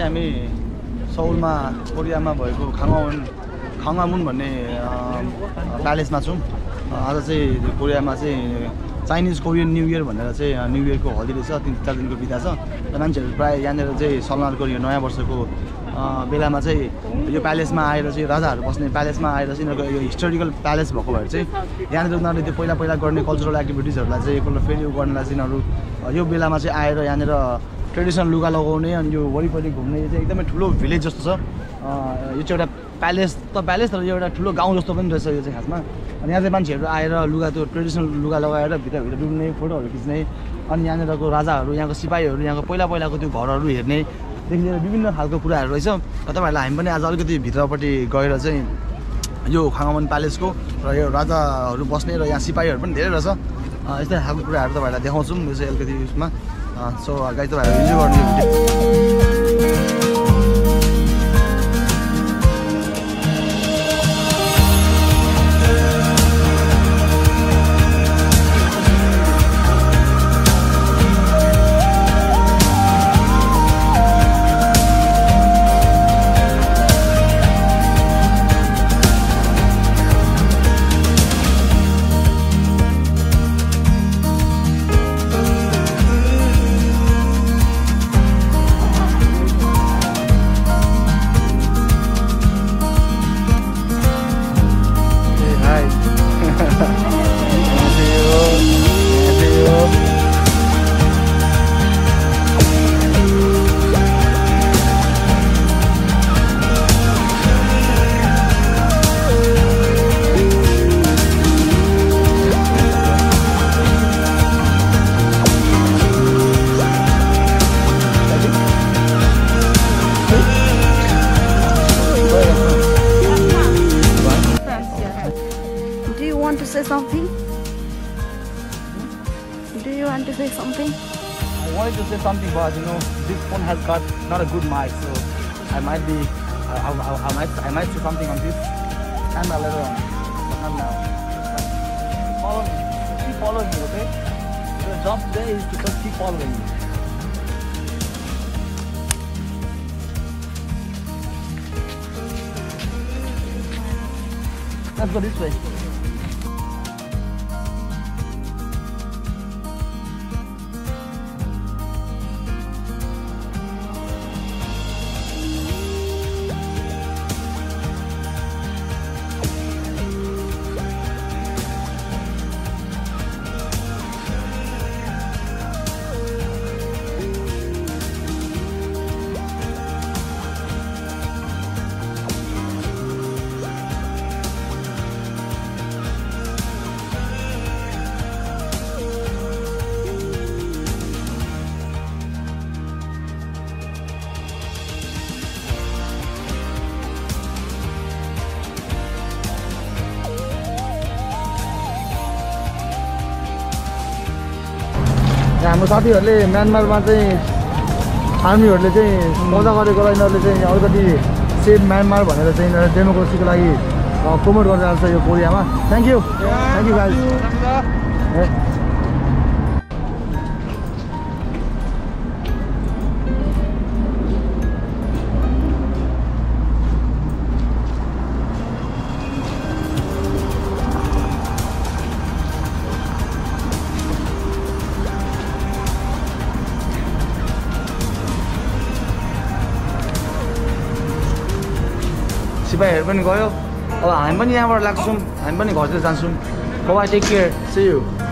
हामी सौलमा कोरियामा भएको खाङवामुन भन्ने प्यालेसमा छौँ। आज चाहिँ कोरियामा चाहिँ चाइनिज कोरियन न्यू इयर भनेर चाहिँ न्यू इयरको हलिडे छ, 3-4 दिनको बिदा छ। र मान्छेहरू प्रायः यहाँनिर चाहिँ सलमानको यो नयाँ वर्षको बेलामा चाहिँ यो प्यालेसमा आएर चाहिँ राजाहरू बस्ने प्यालेसमा आएर चाहिँ यिनीहरूको यो हिस्टोरिकल प्यालेस भएको भएर चाहिँ यहाँनिर उनीहरूले त्यो पहिला गर्ने कल्चरल एक्टिभिटिजहरूलाई चाहिँ एकपल्ट फेरि गर्नलाई चाहिँ यिनीहरू यो बेलामा चाहिँ आएर यहाँनिर ट्रेडिसनल लुगा लगाउने अनि यो वरिपरि घुम्ने चाहिँ एकदमै ठुलो भिलेज जस्तो छ। यो चाहिँ एउटा प्यालेस तर यो एउटा ठुलो गाउँ जस्तो पनि रहेछ यो चाहिँ खासमा। अनि यहाँ चाहिँ मान्छेहरू आएर लुगा त्यो ट्रेडिसनल लुगा लगाएर भित्रभित्र डुब्ने, फोटोहरू खिच्ने, अनि यहाँनिरको राजाहरू, यहाँको सिपाहीहरू, यहाँको पहिलाको त्यो घरहरू हेर्नेदेखि लिएर विभिन्न खालको कुराहरू रहेछ। र तपाईँहरूलाई हामी पनि आज अलिकति भित्रपट्टि गएर चाहिँ यो खाङवामुन प्यालेसको र यो राजाहरू बस्ने र यहाँ सिपाहीहरू पनि धेरै रहेछ, यस्तै खालको कुराहरू तपाईँहरूलाई देखाउँछौँ। यो चाहिँ अलिकति उसमा सो गाइज तपाईँहरू इन्जोय गर्नु say something? Do you want to say something? I wanted to say something, but you know, this phone has got not a good mic, so I might say something on this camera later on, but not now. Follow me. Keep following me, okay? Your job today is to just keep following me. Let's go this way. हाम्रो साथीहरूले म्यानमारमा चाहिँ आर्मीहरूले चाहिँ मजा गरेको र यिनीहरूले चाहिँ अलिकति सेभ म्यानमार भनेर चाहिँ यिनीहरूले डेमोक्रेसीको लागि प्रमोट गरिरहेको छ यो कोरियामा। Thank you guys. सिपाहीहरू पनि गयो, अब हामी पनि यहाँबाट लाग्छौँ, हामी पनि घरतिर जान्छौँ। Bye take care, see you.